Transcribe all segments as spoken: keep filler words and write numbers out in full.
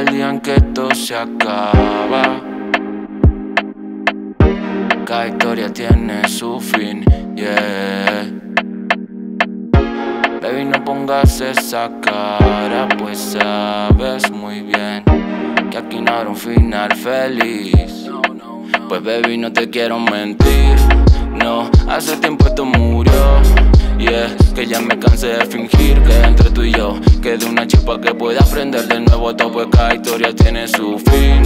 el día en que todo se acaba. Cada historia tiene su fin, yeah. Baby, no pongas esa cara, pues sabes muy bien que aquí no habrá un final feliz. Pues baby, no te quiero mentir, no, hace tiempo esto murió. Yeah, que ya me cansé de fingir que entre tú y yo quede una chispa que pueda aprender de nuevo todo. Pues cada historia tiene su fin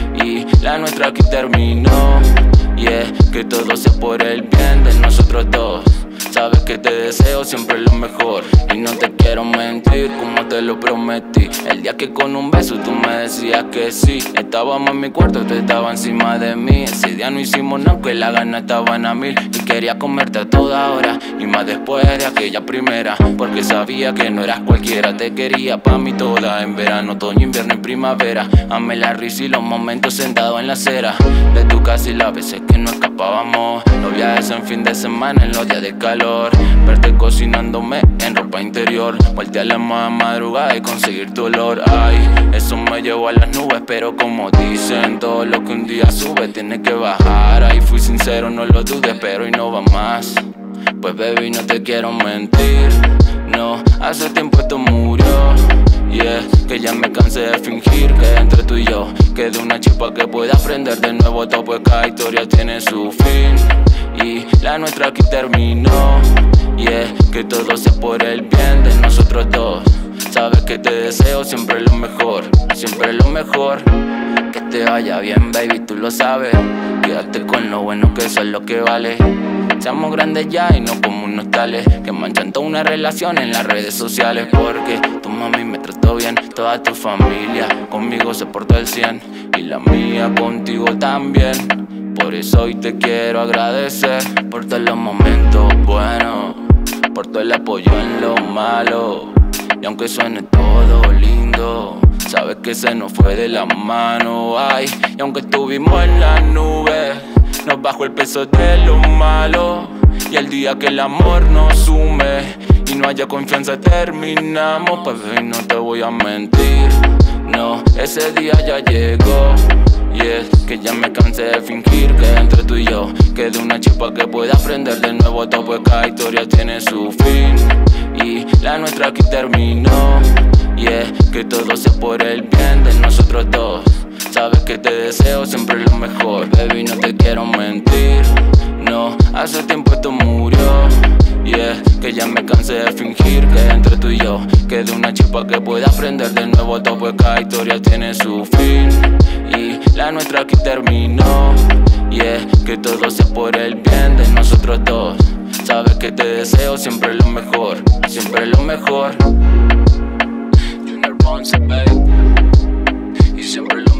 y la nuestra aquí terminó. Yeah, que todo sea por el bien de nosotros dos. Sabes que te deseo siempre lo mejor y no te quiero mentir como te lo prometí. El día que con un beso tú me decías que sí, estábamos en mi cuarto, tú estabas encima de mí. Ese día no hicimos nada, que las ganas estaban a mil y quería comerte a toda hora, y más después de aquella primera, porque sabía que no eras cualquiera. Te quería pa' mí toda, en verano, otoño, invierno y primavera. Amé la risa y los momentos sentados en la acera de tu casa y las veces que no escapábamos. Los viajes en fin de semana, en los días de calor, verte cocinándome en ropa interior, voltear la madrugada y conseguir tu olor. Ay, eso me llevó a las nubes, pero como dicen, todo lo que un día sube tiene que bajar. Ahí fui sincero, no lo dudes, pero hoy no va más. Pues baby, no te quiero mentir, no, hace tiempo esto murió. Yeah, que ya me cansé de fingir que entre tú y yo quede una chispa que pueda aprender de nuevo todo. Pues cada historia tiene su fin y la nuestra aquí terminó. Yeah, que todo sea por el bien de nosotros dos. Sabes que te deseo siempre lo mejor, siempre lo mejor. Que te vaya bien, baby, tú lo sabes. Quédate con lo bueno, que eso es lo que vale. Seamos grandes ya y no como unos tales que manchan toda una relación en las redes sociales. Porque tu mami me trató bien, toda tu familia conmigo se portó el cien y la mía contigo también. Por eso hoy te quiero agradecer por todos los momentos buenos, por todo el apoyo en lo malo. Y aunque suene todo lindo, sabes que se nos fue de la mano. Ay, y aunque estuvimos en las nubes, nos bajó el peso de lo malo. Y el día que el amor nos sume y no haya confianza terminamos. Pues baby, no te voy a mentir, no, ese día ya llegó. Y es que ya me cansé de fingir que entre tú y yo quede una chispa que pueda aprender de nuevo todo. Pues cada historia tiene su fin y la nuestra aquí terminó. Y es que todo sea por el bien de nosotros dos. Sabes que te deseo siempre lo mejor, baby, no te quiero mentir, no, hace tiempo esto murió. Yeah, que ya me cansé de fingir que entre tú y yo quede una chispa que pueda aprender de nuevo todo. Pues cada historia tiene su fin y la nuestra aquí terminó. Yeah, que todo sea por el bien de nosotros dos. Sabes que te deseo siempre lo mejor, siempre lo mejor. Junior Ponce, baby, y siempre lo